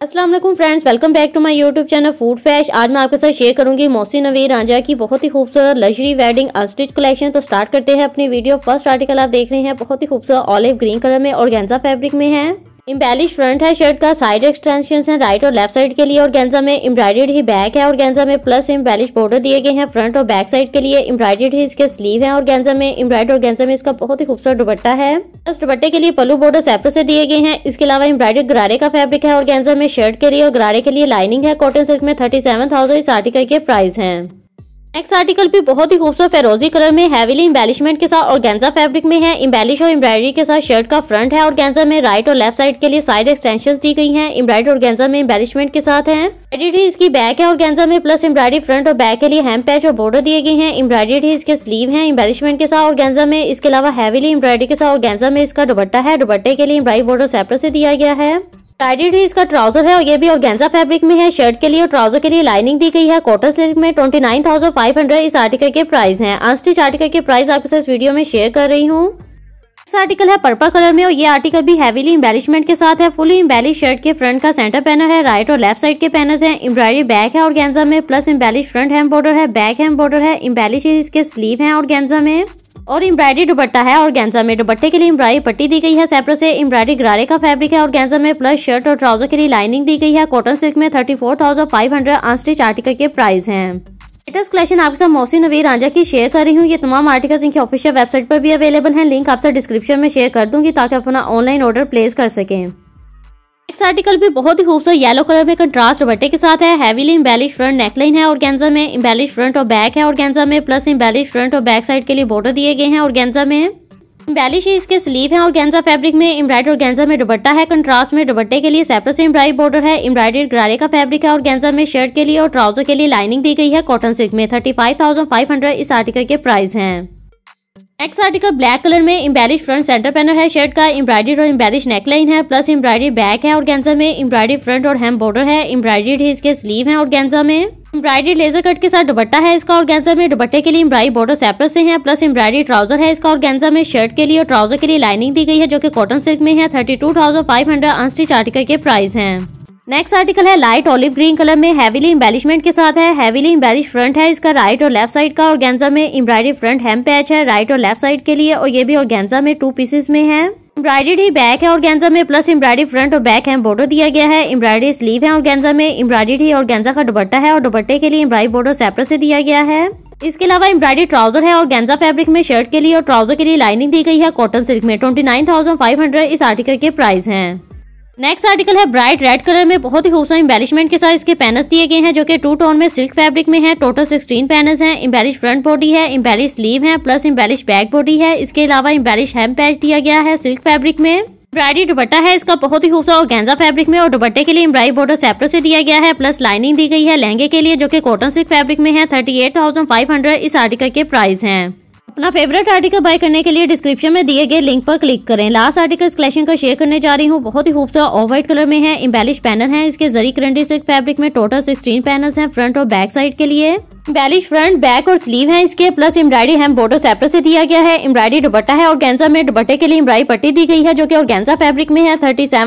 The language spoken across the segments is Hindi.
अस्सलाम वालेकुम friends, welcome back to my YouTube channel food फैश। आज मैं आपके साथ शेयर करूंगी मोहसिन नवीर रांझा की बहुत ही खूबसूरत लग्जरी वेडिंग अस्टिच कलेक्शन। तो स्टार्ट करते हैं अपनी वीडियो। फर्स्ट आर्टिकल आप देख रहे हैं बहुत ही खूबसूरत ऑलिव ग्रीन कलर में ऑर्गेन्जा फैब्रिक में है। इम्बेलिश फ्रंट है शर्ट का, साइड एक्सटेंशन है राइट और लेफ्ट साइड के लिए ऑर्गेन्जा में। एम्ब्रॉयडर्ड ही बैक है ऑर्गेन्जा में, प्लस इम्बेलिश बॉर्डर दिए गए हैं फ्रंट और बैक साइड के लिए। एम्ब्रॉयडर्ड ही इसके स्लीव है ऑर्गेन्जा में। एम्ब्रॉयडर्ड ऑर्गेन्जा में इसका बहुत ही खूबसूरत दुपट्टा है। इस दुपट्टे के लिए पल्लू बॉर्डर सेपरेट से दिए गए हैं। इसके अलावा एम्ब्रॉयडर्ड गरारे का फैब्रिक है ऑर्गेन्जा में शर्ट के लिए और गरारे के लिए लाइनिंग है। कॉटन सिल्क में 37,000 इस आर्टिकल के प्राइस हैं। नेक्स्ट आर्टिकल भी बहुत ही खूबसूरत फेरोजी कलर में हैवीली एम्बेलिशमेंट के साथ ऑर्गेन्जा फैब्रिक में है। एम्बेलिश और एम्ब्रॉयडरी के साथ शर्ट का फ्रंट है ऑर्गेन्जा में। राइट और लेफ्ट साइड के लिए साइड एक्सटेंशंस दी गई हैं। एम्ब्रॉयडरी ऑर्गेन्जा में एम्बेलिशमेंट के साथ है। एम्ब्रॉयडरी इसकी बैक है ऑर्गेन्जा में, प्लस एम्ब्रॉयडरी फ्रंट और बैक के लिए हैम पैच और बॉर्डर दिए गए हैं। एम्ब्रॉयडरी इसके स्लीव है एम्बेलिशमेंट के साथ ऑर्गेन्जा में। इसके अलावा हैवीली एम्ब्रॉयडरी के साथ ऑर्गेन्जा में इसका दुपट्टा है। दुपट्टे के लिए एम्ब्रॉयडरी बॉर्डर सेपरेट से दिया गया है। टाइडेड ही इसका ट्राउजर है और ये भी ऑर्गेन्जा फैब्रिक में है। शर्ट के लिए और ट्राउजर के लिए लाइनिंग दी गई है। कॉटन सिल्क में 29,500 इस आर्टिकल के प्राइस हैं। अनस्टिच आर्टिकल के प्राइस आपके साथ इस वीडियो में शेयर कर रही हूँ। इस आर्टिकल है पर्पल कलर में और ये आर्टिकल भी हैवीली एम्बेलिशमेंट के साथ है। फुली एम्बेलिश शर्ट के फ्रंट का सेंटर पैनल है, राइट और लेफ्ट साइड के पैनल्स हैं। एम्ब्रॉयडरी बैक है ऑर्गेन्जा में, plus embellish front hem border है, बैक हैम बॉर्डर है। एम्बेलिश इसके स्लीव है ऑर्गेन्जा में और एम्ब्रॉयडरी दुपट्टा है ऑर्गेन्जा में। दुपट्टे के लिए एम्ब्रॉयडरी पट्टी दी गई है सेपरेट से। एम्ब्रॉयडरी गरारे का फैब्रिक है ऑर्गेन्जा में, प्लस शर्ट और ट्राउजर के लिए लाइनिंग दी गई है। कॉटन सिल्क में 34,500 अनस्टिच आर्टिकल के प्राइस हैं। लेटेस्ट कलेक्शन आपके साथ मोहसिन नवीर रांझा की शेयर कर रही हूँ। ये तमाम आर्टिकल्स इनकी ऑफिशियल वेबसाइट पर भी अवेलेबल हैं। लिंक आपसे डिस्क्रिप्शन में शेयर कर दूंगी ताकि आप अपना ऑनलाइन ऑर्डर प्लेस कर सकें। नेक्स्ट आर्टिकल भी बहुत ही खूबसूरत येलो कलर में कंट्रास्ट दुपट्टे के साथ है। हैवीली एम्बेलिश फ्रंट नेकलाइन है ऑर्गेन्जा में। एम्बेलिश फ्रंट और बैक है ऑर्गेन्जा में, प्लस एम्बेलिश फ्रंट और बैक साइड के लिए बॉर्डर दिए गए हैं ऑर्गेन्जा में। एम्बेलिश इसके स्लीव है ऑर्गेन्जा फैब्रिक में। एम्ब्रॉयडर्ड ऑर्गेन्जा में दुपट्टा है कंट्रास्ट में। दुपट्टे के लिए सेपरेट से एम्ब्रॉयडरी बॉर्डर है। एम्ब्रॉयडर्ड गरारे का फैब्रिक है ऑर्गेन्जा में शर्ट के लिए और ट्राउजर के लिए लाइनिंग दी गई है। कॉटन सिल्क में 35,500 इस आर्टिकल के प्राइस हैं। नेक्स्ट आर्टिकल ब्लैक कलर में एम्बेलिश फ्रंट सेंटर पैनल है शर्ट का। एम्ब्रॉयडर्ड और एम्बेलिश नेकलाइन है, प्लस एम्ब्रॉयडरी बैक है ऑर्गेन्जा में। एम्ब्रॉयडरी फ्रंट और हैम बॉर्डर है। एम्ब्रॉयडर्ड ही इसके स्लीव है ऑर्गेन्जा में। एम्ब्रॉयडरी लेजर कट के साथ दुपट्टा है इसका ऑर्गेन्जा में। दुपट्टे के लिए एम्ब्रॉयडरी बॉर्डर सेपरेट से है, प्लस एम्ब्रॉयडरी ट्राउजर है इसका ऑर्गेन्जा में। शर्ट के लिए और ट्राउजर के लिए लाइनिंग दी गई है जो कि कॉटन सिल्क में है। 32,500 अनस्टिच आर्टिकल के प्राइस हैं। नेक्स्ट आर्टिकल है लाइट ऑलिव ग्रीन कलर में हैवीली एम्बेलिशमेंट के साथ है। हैवीली एम्बेलिश फ्रंट है इसका, राइट और लेफ्ट साइड का ऑर्गेन्जा में। एम्ब्रॉयडरी फ्रंट हैम पैच है राइट और लेफ्ट साइड के लिए और ये भी ऑर्गेन्जा में 2 पीसेस में है। एम्ब्रॉयडरी बैक है ऑर्गेन्जा में, प्लस एम्ब्रॉयडरी फ्रंट और बैक हैम बॉर्डर दिया गया है। एम्ब्रॉयडरी स्लीव है ऑर्गेन्जा में। एम्ब्रॉयडरी ऑर्गेन्जा का दुपट्टा है और दुपट्टे के लिए एम्ब्रॉयडरी बॉर्डर सेपरेट से दिया गया है। इसके अलावा एम्ब्रॉयडरी ट्राउजर है ऑर्गेन्जा फैब्रिक में शर्ट के लिए और ट्राउजर के लिए लाइनिंग दी गई है। कॉटन सिल्क में 29,500 इस आर्टिकल के प्राइस हैं। नेक्स्ट आर्टिकल है ब्राइट रेड कलर में बहुत ही खूबसूरत एम्बेलिशमेंट के साथ इसके पैनल्स दिए गए हैं जो कि 2 टोन में सिल्क फैब्रिक में है। टोटल 16 पैनल्स हैं। एम्बेलिश फ्रंट बॉडी है, एम्बेलिश स्लीव है, प्लस एम्बेलिश बैक बॉडी है। इसके अलावा एम्बेलिश हैम पैच दिया गया है सिल्क फैब्रिक में। एम्ब्रॉयडरी दुपट्टा है इसका बहुत ही खूबसूरत ऑर्गेन्जा फैब्रिक में और दुपट्टे के लिए एम्ब्रॉयडरी बॉर्डर सेपरेट से दिया गया है, प्लस लाइनिंग दी गई है लहंगे के लिए जो कि कॉटन सिल्क फैब्रिक में है। 38,500 इस आर्टिकल के प्राइस हैं। अपना फेवरेट आर्टिकल बाय करने के लिए डिस्क्रिप्शन में दिए गए लिंक पर क्लिक करें। लास्ट आर्टिकल इस कलेक्शन का शेयर करने जा रही हूँ। बहुत ही खूबसूरत ऑफ व्हाइट कलर में है। एम्बेलिश पैनल है इसके जरी करंडी सिल्क फैब्रिक में। टोटल 16 पैनल्स हैं फ्रंट और बैक साइड के लिए। एम्बेलिश फ्रंट बैक और स्लीव है इसके, plus embroidery hem border separate से दिया गया है। एम्ब्रॉयडरी दुपट्टा है ऑर्गेन्जा में। दुपट्टे के लिए एम्ब्रॉयडरी पट्टी दी गई है जो कि ऑर्गेन्जा फैब्रिक में है।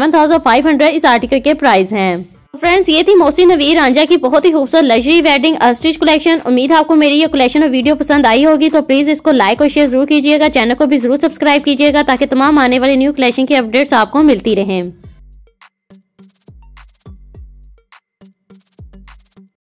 37,500 इस आर्टिकल के प्राइस हैं। फ्रेंड्स, ये थी मोहसिन नवीर रांझा की बहुत ही खूबसूरत लग्जरी वेडिंग अस्टिच कलेक्शन। उम्मीद है आपको मेरी ये कलेक्शन और वीडियो पसंद आई होगी, तो प्लीज इसको लाइक और शेयर जरूर कीजिएगा। चैनल को भी जरूर सब्सक्राइब कीजिएगा ताकि तमाम आने वाली न्यू कलेक्शन की अपडेट्स आपको मिलती रहें।